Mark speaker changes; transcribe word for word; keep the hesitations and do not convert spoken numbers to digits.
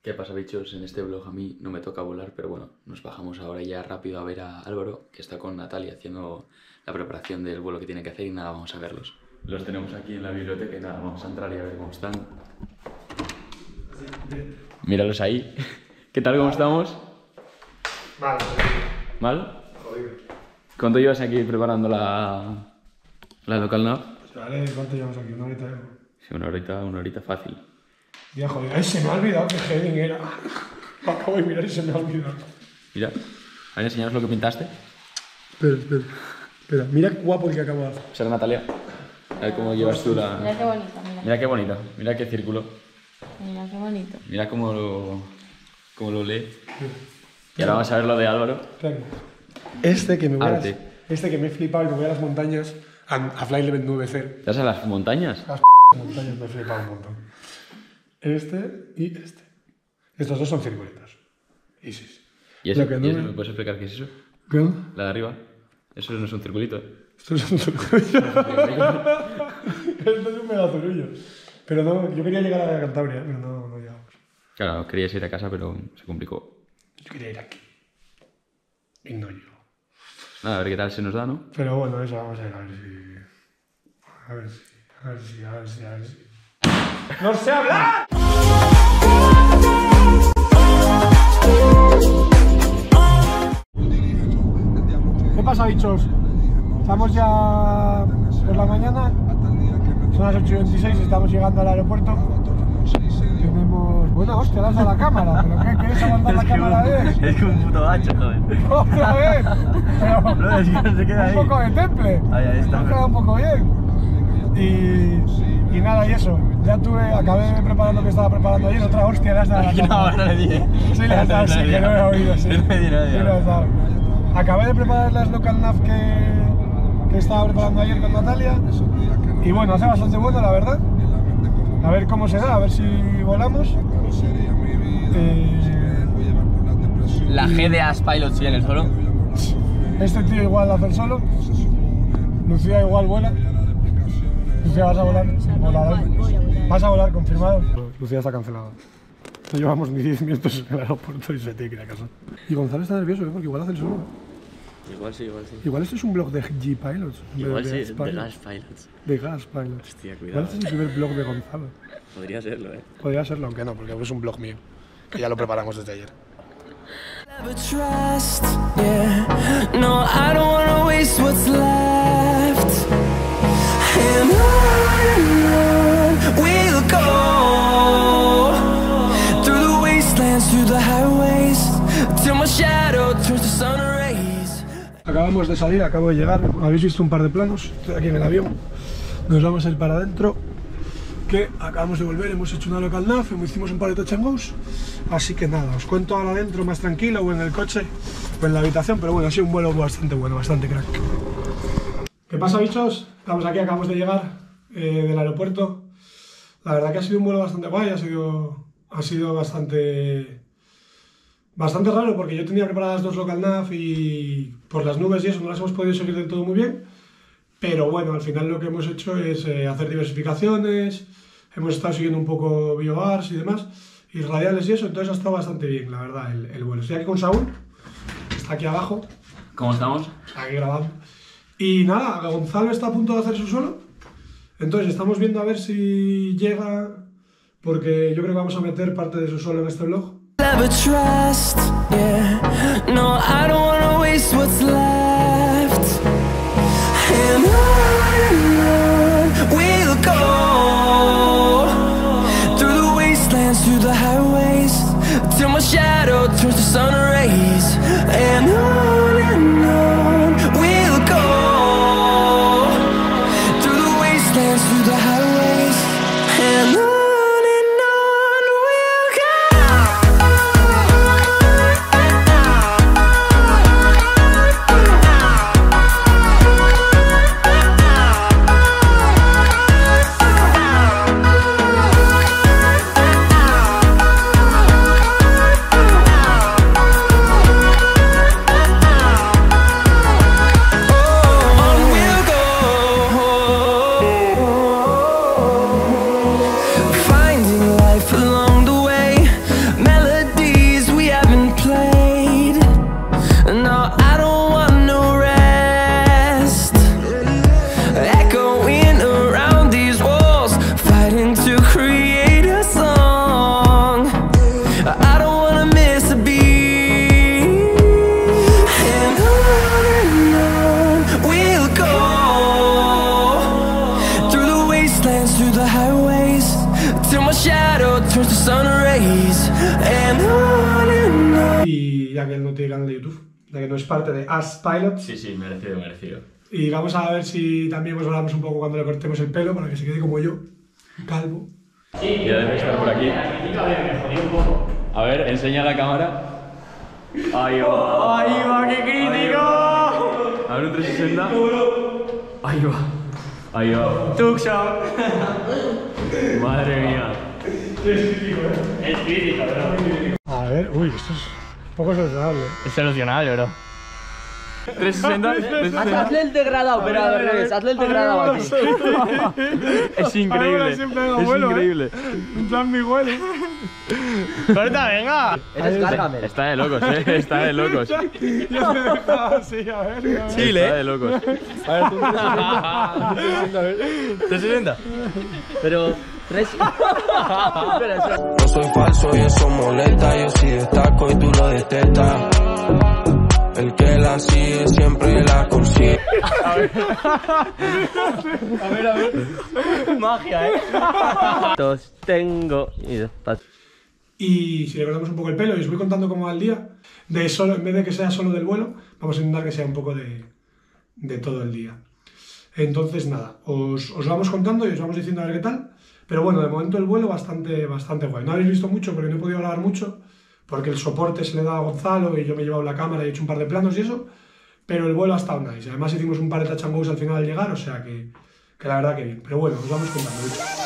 Speaker 1: ¿Qué pasa, bichos? En este vlog a mí no me toca volar, pero bueno, nos bajamos ahora ya rápido a ver a Álvaro, que está con Natalia haciendo la preparación del vuelo que tiene que hacer y nada, vamos a verlos. Los tenemos aquí en la biblioteca y nada, vamos a entrar y a ver cómo están. Míralos ahí. ¿Qué tal, cómo estamos?
Speaker 2: Mal.
Speaker 1: ¿Mal?
Speaker 2: Jodido.
Speaker 1: ¿Cuánto llevas aquí preparando la, la local nav?
Speaker 2: Vale, ¿cuánto llevamos aquí? ¿Una horita?
Speaker 1: Sí, una horita, una horita fácil.
Speaker 2: Ya, joder, ay, se me ha olvidado que heading era. Lo acabo de mirar y se me ha olvidado.
Speaker 1: Mira, ¿a enseñaros lo que pintaste?
Speaker 2: Espera, espera. Espera, mira qué guapo el que acabo de hacer.
Speaker 1: Será Natalia. A ver cómo llevas tú la...
Speaker 3: Mira qué bonito, mira.
Speaker 1: Mira qué bonito, mira qué círculo.
Speaker 3: Mira qué bonito.
Speaker 1: Mira cómo lo, cómo lo lee. Y ahora vamos a ver lo de Álvaro.
Speaker 2: Claro. Este que me voy a,
Speaker 1: Arte.
Speaker 2: este que me he flipado y me voy a las montañas, a, a Fly Level nueve cero.
Speaker 1: ¿Te vas a las montañas?
Speaker 2: Las montañas me he flipado un montón. Este y este. Estos dos son circulitos. Y sí.
Speaker 1: ¿Y eso?
Speaker 2: Lo que no
Speaker 1: ¿Y eso
Speaker 2: me-
Speaker 1: me puedes explicar qué es eso?
Speaker 2: ¿Qué?
Speaker 1: La de arriba. Eso no es un circulito, ¿eh?
Speaker 2: Esto es un circulito. Esto es un megazurullo. Pero no, yo quería llegar a Cantabria, pero no, no llegamos.
Speaker 1: Claro, querías ir a casa, pero se complicó.
Speaker 2: Yo quería ir aquí. Y no yo.
Speaker 1: Nada, a ver qué tal se nos da, ¿no?
Speaker 2: Pero bueno, eso vamos a ver, a ver si. A ver si, a ver si, a ver si, a ver si. ¡No sé hablar! ¿Qué pasa, bichos? Estamos ya por la mañana, son las ocho y veintiséis y estamos llegando al aeropuerto. Tenemos... Bueno, hostia, le has dado la cámara, ¿pero qué? ¿Quieres aguantar la cámara de él?
Speaker 4: Es que un puto bacho, joder.
Speaker 2: ¡Otra vez! Pero
Speaker 4: No, es que no se queda ahí.
Speaker 2: un poco de temple.
Speaker 4: Ahí, ahí está.
Speaker 2: Nos queda un poco bien. Y, y nada, y eso. Ya tuve, acabé de preparar lo que estaba preparando ayer. Otra hostia, le has dado la
Speaker 4: No,
Speaker 2: cámara.
Speaker 4: no le dije.
Speaker 2: Sí, le has dado, sí, que no he oído, sí.
Speaker 4: No le di, no le di.
Speaker 2: Sí, le has dado. Acabé de preparar las local nav que, que estaba preparando ayer con Natalia. Y bueno, hace bastante bueno, la verdad. A ver cómo se da, a ver si volamos. Eh,
Speaker 4: La G D A Pilot sigue en el suelo.
Speaker 2: Este tío igual hace el solo. Lucía igual vuela. Lucía, vas a volar. Volará. Vas a volar, confirmado. Lucía está cancelada. No llevamos ni diez minutos en el aeropuerto y se tiene que ir a casa. Y Gonzalo está nervioso, ¿eh? Porque igual hace el solo.
Speaker 4: Igual sí, igual sí.
Speaker 2: Igual este es un blog de G Pilots. en vez
Speaker 4: Igual
Speaker 2: de
Speaker 4: sí,
Speaker 2: Gas
Speaker 4: de
Speaker 2: Pilots.
Speaker 4: Gas Pilots.
Speaker 2: De Gas Pilots.
Speaker 4: Hostia,
Speaker 2: Igual
Speaker 4: cuidado.
Speaker 2: este es el primer blog de Gonzalo.
Speaker 4: Podría serlo, eh.
Speaker 2: Podría serlo, aunque no, porque es un blog mío. Que ya lo preparamos desde ayer.
Speaker 5: Never trust, yeah. No, I don't wanna waste what's left. And on and on we'll go through the wastelands, through the highways, till my shadow turns to sun rays.
Speaker 2: Acabamos de salir, acabo de llegar. Habéis visto un par de planos. Estoy aquí en el avión. Nos vamos a ir para adentro. Que acabamos de volver, hemos hecho una local nav, hicimos un par de touch and goes. Así que nada, os cuento ahora adentro más tranquilo o en el coche o en la habitación. Pero bueno, ha sido un vuelo bastante bueno, bastante crack. ¿Qué pasa, bichos? Estamos aquí, acabamos de llegar eh, del aeropuerto. La verdad que ha sido un vuelo bastante guay, ha sido, ha sido bastante... Bastante raro porque yo tenía preparadas dos local nav y por las nubes y eso no las hemos podido seguir del todo muy bien. Pero bueno, al final lo que hemos hecho es eh, hacer diversificaciones, hemos estado siguiendo un poco biobars y demás, y radiales y eso, entonces ha estado bastante bien, la verdad, el, el vuelo. Estoy aquí con Saúl, que está aquí abajo,
Speaker 1: ¿Cómo estamos?
Speaker 2: está aquí grabando. Y nada, Gonzalo está a punto de hacer su solo, entonces estamos viendo a ver si llega, porque yo creo que vamos a meter parte de su solo en este vlog.
Speaker 5: Never trust, yeah. No, I don't wanna waste what's left. And on and on we'll go through the wastelands, through the highways, till my shadow turns to sun rays. And on and on we'll go through the wastelands, through the highways, and on. days and on and on.
Speaker 2: Y ya que él no tiene canal de YouTube, ya que no es parte de As Pilots.
Speaker 1: Sí, sí, merecido, merecido.
Speaker 2: Y vamos a ver si también pues hablamos un poco cuando le cortemos el pelo para que se quede como yo, calvo.
Speaker 1: Ya debe estar por aquí. A ver, enseña la cámara. Ahí va.
Speaker 4: ¡Ahí va, qué crítico!
Speaker 1: A ver un trescientos sesenta. Ahí va. Ahí va.
Speaker 4: Tuxo.
Speaker 1: Madre mía.
Speaker 4: Es crítico, bro.
Speaker 2: A ver, uy, esto es un poco solucionable.
Speaker 4: Es solucionable, bro.
Speaker 1: trescientos sesenta.
Speaker 4: Hazle el degradado, pero al revés, hazle el degradado aquí. Es increíble, es increíble.
Speaker 2: En plan mi huele.
Speaker 4: ¡Corta, venga! Descárgame.
Speaker 1: Está de locos, eh. Está de locos.
Speaker 2: Ya me dejaba así, a ver.
Speaker 1: Chile. Está de locos.
Speaker 4: A ver, tú trescientos sesenta, a ver. ¿trescientos sesenta? Pero... tres...
Speaker 5: No soy falso y eso molesta, yo sí destaco y tú lo detestas. El que la sigue siempre la consigue.
Speaker 4: A ver, a ver, a ver. Magia, eh. Dos tengo y despacio.
Speaker 2: Y si le cortamos un poco el pelo y os voy contando cómo va el día, de solo, en vez de que sea solo del vuelo, vamos a intentar que sea un poco de, de todo el día. Entonces nada, os, os vamos contando y os vamos diciendo a ver qué tal. Pero bueno, de momento el vuelo bastante, bastante guay. No habéis visto mucho porque no he podido grabar mucho, porque el soporte se le da a Gonzalo y yo me he llevado la cámara y he hecho un par de planos y eso, pero el vuelo ha estado nice. Además hicimos un par de touch and goes al final al llegar, o sea que, que la verdad que bien. Pero bueno, os vamos contando, bicho.